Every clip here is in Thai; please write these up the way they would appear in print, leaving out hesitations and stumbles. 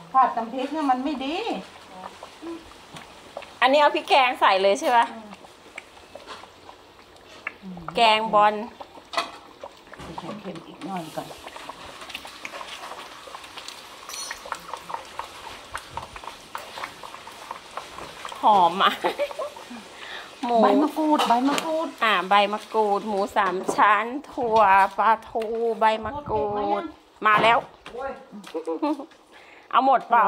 ผัดน้ำพริกเนี่ยมันไม่ดีอันนี้เอาพริกแกงใส่เลยใช่ไหมแกงบอลเค็มอีกหน่อยก่อนหอมอ่ะหมูใบมะกรูดใบมะกรูดใบมะกรูดหมูสามชั้นถั่วปลาทูใบมะกรูดมาแล้วเอาหมดเปล่า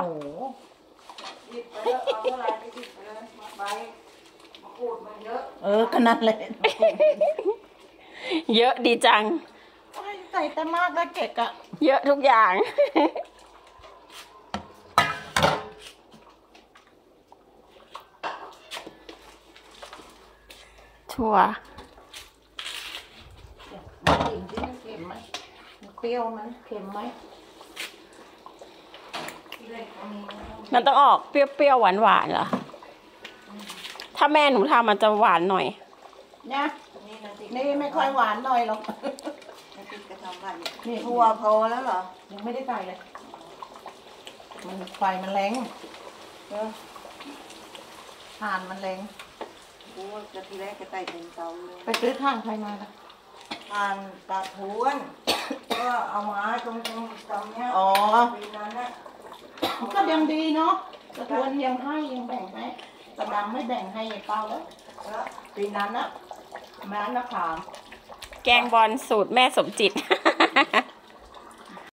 ขนาดเลยเยอะดีจังใส่แต่มากแล้วเก็กอะเยอะทุกอย่างถั่วมันเค็มไหมเปรี้ยวไหมเค็มไหมมันต้องออกเปรี้ยวๆหวานๆเหรอถ้าแม่หนูทำมันจะหวานหน่อยนะนี่ไม่ค่อยหวานหน่อยหรอกนี่หัวพอแล้วเหรอยังไม่ได้ใส่เลยมันไฟมันแรงถ่านมันแรงกูจะทีแรกจะใส่เป็นเตาเลยไปซื้อถ่านใครมาล่ะถ่านตาทวนก็เอามาตรงตรงเนี้ยปีนั้นนะก็ยังดีเนาะตะทวนยังให้ยังแบ่งให้ตะดำไม่แบ่งให้เปล่าแล้วปีนั้นนะแม่นักข่าวแกงบอลสูตรแม่สมจิต